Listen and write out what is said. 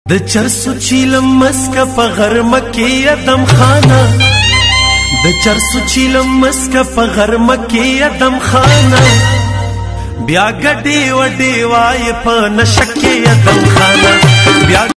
د چرسو چیلم مسکه په غرمه کې ادم خانه د چرسو چیلم مسکه په غرمه کې ادم خانه بیا ګډې وډې وای په نشه کې ادم خانه بیا